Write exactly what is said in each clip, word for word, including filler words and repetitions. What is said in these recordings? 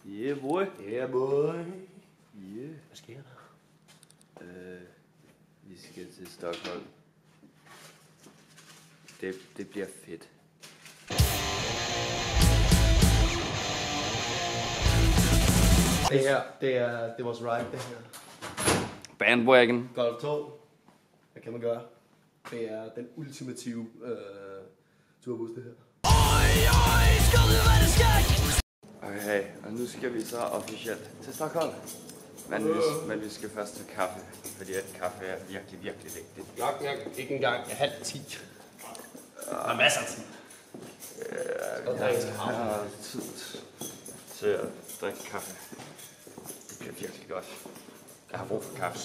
Yeah, boy. Yeah, boy. Yeah. Hvad sker der? Uh, vi skal til Stockholm. Det, det bliver fedt. Det her, det er, det er vores ride, det her. Bandwagon. Golf to. Hvad kan man gøre? Det er den ultimative øh, turbus, det her. Okay, og nu skal vi så officielt til Stockholm. Men vi, men vi skal først have kaffe, fordi at kaffe er virkelig, virkelig vigtigt. Nok, nok. Ikke engang. Jeg halv ti. Der er masser af tid. Ja, jeg har tid til at drikke kaffe. Det bliver virkelig godt. Jeg har brug for kaffe.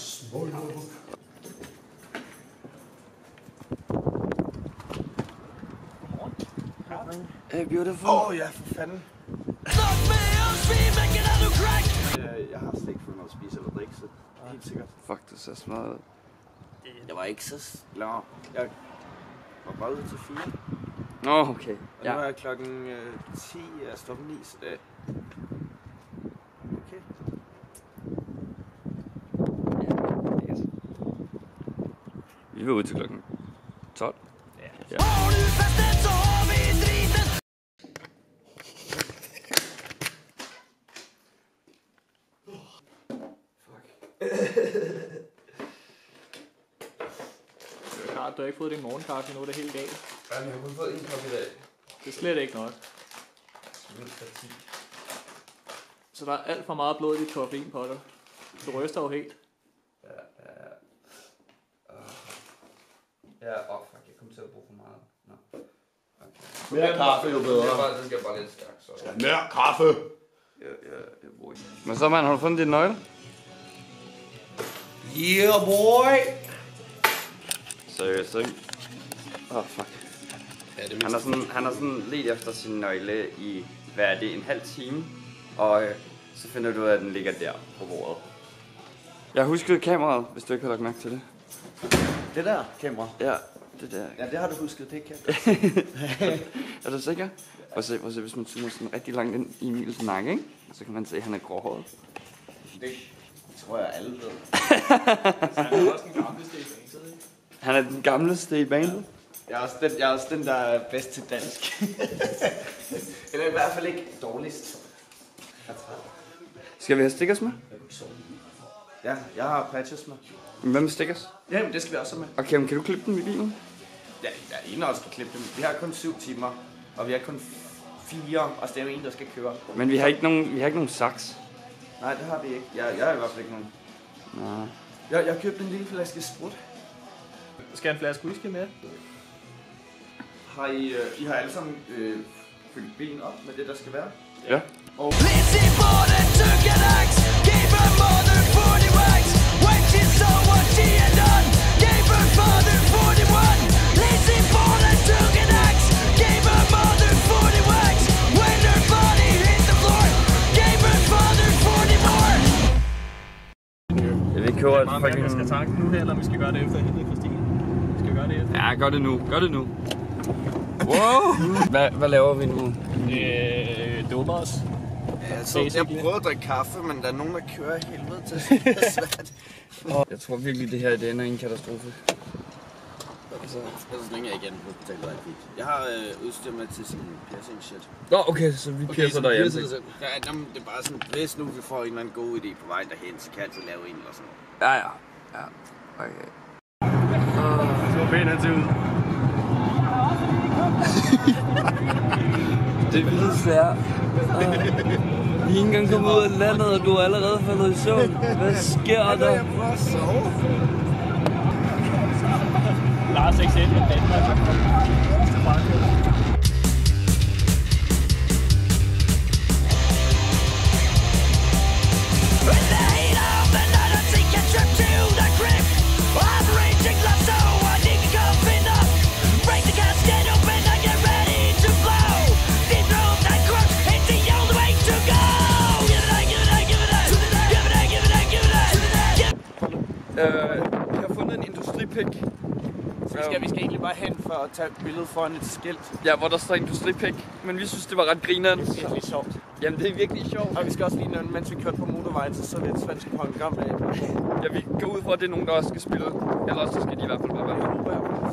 Hey, beautiful. Åh oh, ja, for fanden. Jeg har slet ikke fået noget at spise eller drikke, så helt sikkert. Fuck, du ser smart ud. Det var ikke så... Nå, jeg var bare ude til fire. Nå, oh, okay. Og nu er klokken øh, ti, og jeg står på ni, så det... Okay. Vi vil ud til klokken tolv. Ja. Ja. Du har ikke fået din morgenkaffe endnu, det er helt galt. Jamen, jeg har kun fået en kaffe i dag. Det er slet ikke nok. Så der er alt for meget blod i dit koffein på dig. Du ryster jo helt. Ja, ja, ja. Uh, ja, åh, oh, fuck, jeg kom til at bruge for meget. Nå. Okay. Mere kaffe jo bedre. Det skal bare, det skal bare lidt stærkt, så. Ja, mere kaffe! Ja, ja, jeg bruger ikke. Men så, mand, har du fundet din nøgle? Yeah, boy! Seriøst, ikke? Åh, oh, fuck. Ja, det han, har sådan, han har sådan let efter sin nøgle i, hvad er det, en halv time. Og øh, så finder du ud af, at den ligger der på bordet. Jeg huskede kameraet, hvis du ikke har lagt mærke til det. Det der kamera? Ja, det der. Ja, det har du husket, det kan jeg. Er du sikker? Prøv at se, prøv at se, hvis man zoomer sådan rigtig langt ind i Emils nakke, ikke? Så kan man se, at han er gråhåret. Det tror jeg alle ved. Han er også den gamleste i banen, ikke? Han er den gamleste i banen. Jeg er også den, jeg er også den der er bedst til dansk. Eller i hvert fald ikke dårligst. Skal vi have stickers med? Ja, jeg har patches med. Hvad med stickers? Jamen, det skal vi også have med. Okay, men kan du klippe dem i bilen? Ja, der er en, der skal klippe dem. Vi har kun syv timer, og vi har kun fire, og så er en, der skal køre. Men vi har ikke nogen, vi har ikke nogen saks. Nej, det har vi ikke. Jeg, jeg har i hvert fald ikke nogen. Nej. Jeg, jeg købte en lille flaske sprut. Skal en flaske whisky med? Har I, øh, I har alle sammen øh, fyldt bilen op med det, der skal være? Ja. Og Vi køber et fucking... Jeg skal fucking... tanke nu her, eller vi skal gøre det efter hende, Christine? Vi skal gøre det efter. Ja, gør det nu. Gør det nu. Wow! Hvad, hvad laver vi nu? Øh, dummer os. altså, jeg prøver at drikke kaffe, men der er nogen, der kører helvede til. Det er svært. Jeg tror virkelig, det her det ender i en katastrofe. Altså, så længe jeg igen på hospitalet er fint. Jeg har øh, udstyr med til sådan en piercing shit. Nå, okay, så vi Okay, piercer så dig i piercer ansigt. det. Ja, jamen, det er bare sådan, hvis nu vi får en eller anden god idé på vejen derhen, så kan jeg altid lave en eller sådan noget. Ja, ja. Ja, okay. Så pænt han ser ud. Det vildeste er, vi er ikke engang kommet ud af landet, og du er allerede faldet i søvn. Hvad sker der? Jeg prøver at sove. Lars ikke selv, men Danmark. Øh, vi har fundet en industripik. skal, vi skal egentlig bare hen for at tage et billede foran et skilt. Ja, hvor der står industripik. Men vi synes, det var ret grineren. Det er virkelig sjovt. Jamen, det er virkelig sjovt. Og vi skal også lige nævne, mens vi kørte på motorvejen, så så vi et svensk program med. Ja, vi går ud fra, at det er nogen, der også skal spille. Ellers så skal de i hvert fald bare være med.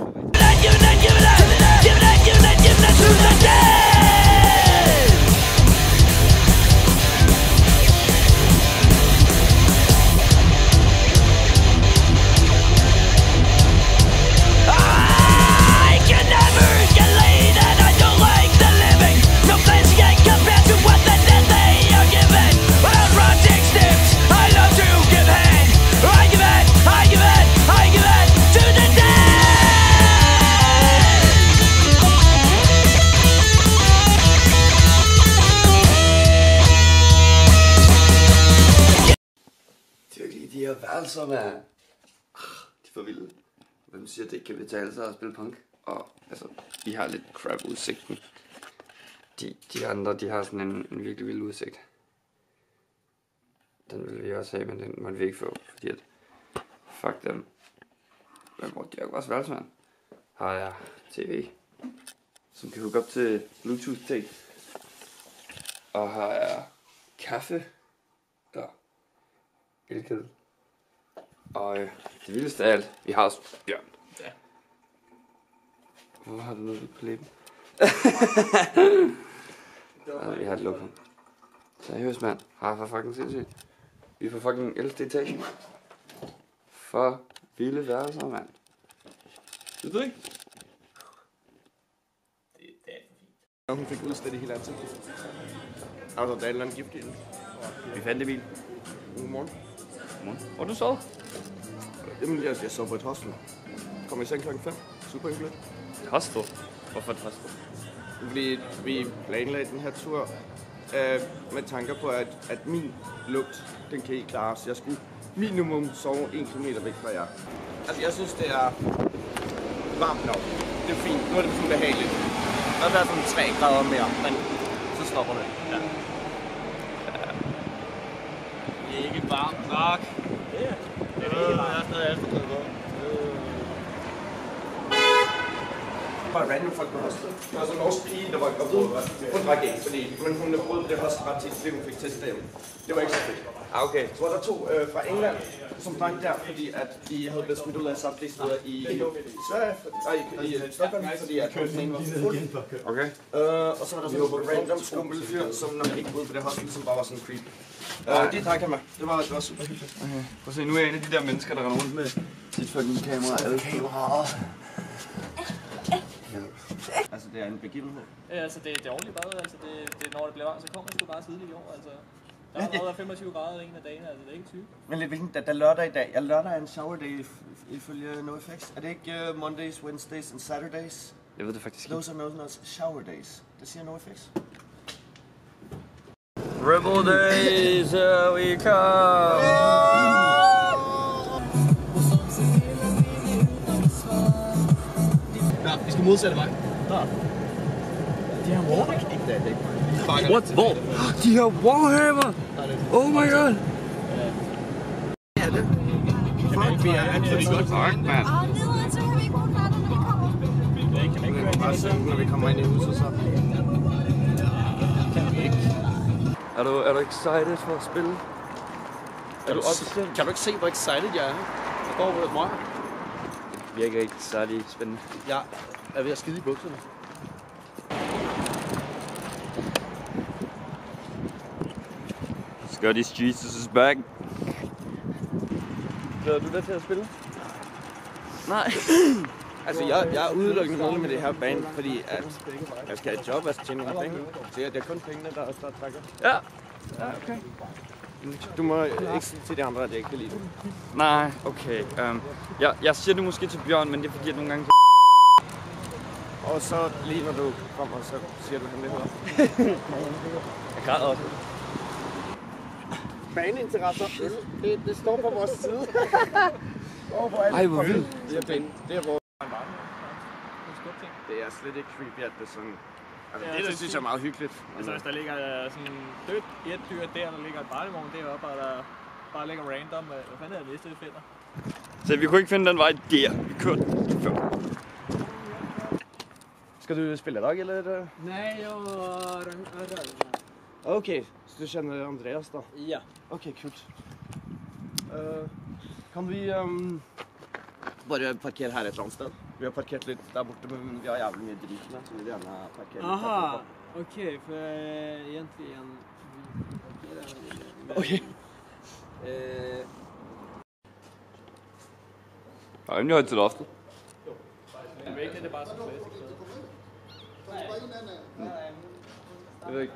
De her værelser, mand. De er for vilde. Hvem siger, at det ikke kan betale sig at spille punk? Og altså, de har lidt crap udsigten. De, de andre, de har sådan en, en virkelig vild udsigt. Den vil vi også have, men den måtte vi ikke få, fordi at... Fuck dem. Hvem brugte de også værelse, mand? Har jeg tv, som kan hooke op til Bluetooth-ting. Og har jeg kaffe. Der. Elkedel. Og øh, det vildeste af alt, vi har også Bjørn. Ja. Hvorfor har du noget på læben? Altså, vi har et lokum. Seriøst, mand. Har for fucking sindssygt. Vi er på fucking ellevte etage. For vilde værelser, mand. Ved du ikke? Det er alt for fint. Hun fik udstillet hele ansigtet. Altså, der er en eller anden gift i den. Vi fandt det bil. Godmorgen. Godmorgen. Hvor du sov? Jamen, jeg, jeg sov på et hostel. Kom i seng klokken fem. Super hyggeligt. Et hostel? Hvorfor et hostel? Fordi vi planlagde den her tur øh, med tanker på, at, at min lugt, den kan I klare. Så jeg skulle minimum sove en kilometer væk fra jer. Altså, jeg synes, det er varmt nok. Det er fint. Nu er det sådan behageligt. Der er sådan tre grader mere, men så stopper det. Ja. Det er ikke varmt nok. Det er det er ikke varmt. Jeg er stadig alt Bare random folk på hostel. Der var sådan en norsk pige, der var gravid. Hun drak ikke, fordi men hun brød det hostel ret tit, fordi hun fik testet dem. Det var ikke så fedt. Ah, okay. Så var der to øh, fra England, som drak der, fordi at de havde blevet smidt ud af samtlige steder i Sverige, nej, i, i Stockholm, fordi at hun ikke var fuld. Okay. Øh, og så var der sådan en random skummelfyr, som nok ikke boede på det hostel, som bare var sådan creep. Øh, de drak han med. Det var, det var super hyggeligt. Okay. Prøv at se, nu er jeg en af de der mennesker, der render rundt med sit fucking kamera. Alle kameraer. Altså, det er en begivenhed. Ja, altså det, det er ordentligt bad, altså det, det, når det bliver varmt, så kommer det sgu bare tidligt i år, altså. Der har været femogtyve grader en af dagene, altså det er ikke sygt. Men lidt hvilken dag, der lørdag i dag. Ja, lørdag er en shower day ifølge NoFX. Er det ikke uh, Mondays, Wednesdays and Saturdays? Jeg ved det faktisk ikke. Those are known as shower days. Det siger NoFX. Rebel days, here we come! Ja, vi skal modsætte vej. Der. De har Warwick. Ikke det, det What? Hvor? De har Warhammer! Oh my god! Ja, det. Fuck, vi er altid godt. Fuck, man. Og nedad, så kan vi ikke bruge knatter, når vi kommer. Det kan vi ikke bare synge, når vi kommer ind i huset, så. Er du, er du excited for at spille? Er du også Kan du ikke se, hvor excited jeg er? Jeg går over mig. Det virker ikke særlig spændende. Jeg er ved at skide i bukserne. Scotty's Jesus is back. Glæder du dig til at spille? Nej. Altså, jeg, jeg er udelukkende medlem med det her band, fordi at jeg skal have et job, jeg skal tjene nogle penge. Så det er kun pengene, der, der trækker. Ja. Ja, okay. Du må ikke sige til de andre, at jeg ikke kan lide det. Nej, okay. Um, jeg, jeg siger det måske til Bjørn, men det er fordi, at nogle gange... Og så lige når du kommer, så siger du hemmeligheder. Jeg græder også. Baneinteresser, det, det står på vores side. Ej, hvor vildt. Det er ben. Det er vores... Det er slet ikke creepy, at det er sådan... Altså, Ja, det, der det synes jeg er meget hyggeligt. Altså hvis der ligger øh, sådan dødt et dyr der, der ligger et barnevogn deroppe, og der bare ligger random, øh, hvad fanden er det næste, vi finder? Så vi kunne ikke finde den vej der. Vi kørte før. Ska du spela idag eller? Nej, jag har röda. Okej, så du känner Andreas då? Ja. Okej, kul. Uh, kan vi um, bara parkera här ett eller annat sted? Vi har parkerat lite där borta, men vi har jävligt mycket drit med, så vi vill gärna parkera. Aha, okej, okay, för äh, egentligen... Okej. Eh, Der er rimelig højt til loftet. Men vægten er det bare så klassisk. Jeg ved ikke.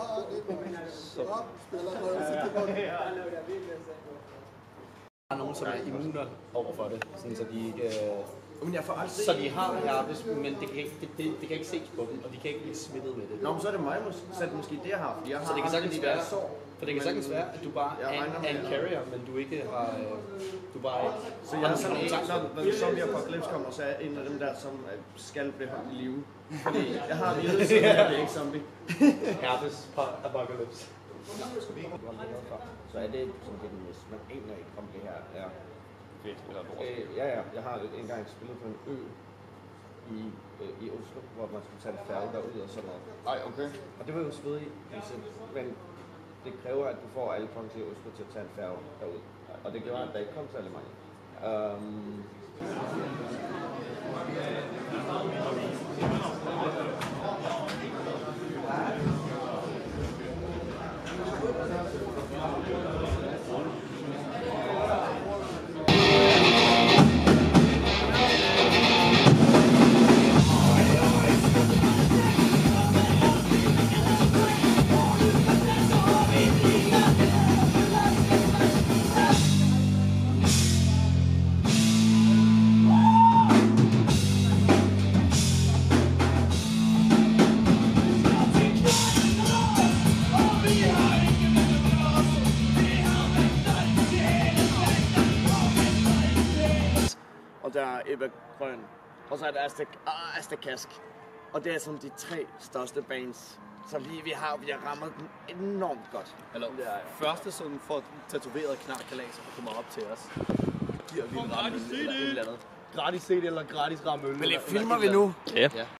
Der er nogen, som er immuner over for det, sådan, så de ikke... Men jeg får aldrig... Så de har herpes, men det kan, ikke, det, det, det kan ikke ses på dem, og de kan ikke blive smittet med det. Nå, men så er det mig, så er det måske det, jeg har. Jeg har Så det kan sagtens være, for det kan men- sagtens være, at du bare Jeg er regner en, med, er en at- carrier, men du ikke har... øh, Du bare ikke... Så jeg har sådan nogle tanker, når zombie apocalypse kommer, så er jeg en af dem der, som øh, skal blive holdt i live. Fordi jeg har virus, så jeg er ikke zombie. Herpes apocalypse. Så er det sådan lidt en mis. Man aner ikke, om det her er... Fedt, eller Øh, ja, ja. Jeg har engang spillet på en ø i, øh, i Oslo, hvor man skulle tage en færge derud og sådan noget. Nej, okay. Og det var jo svedigt, men det kræver, at du får alle folk til Oslo til at tage en færge derud. Og det gjorde, at der ikke kom særlig mange. Um, og der er Ebba Grøn, og så er der Asta, uh, Asta Kask. Og det er sådan de tre største bands, så vi, vi har vi har rammet den enormt godt. Eller første sådan får tatoveret knarkalas og kommer op til os. Giver vi en ramme eller et eller andet. Gratis C D eller gratis ramme øl. Men det filmer vi nu. Ja.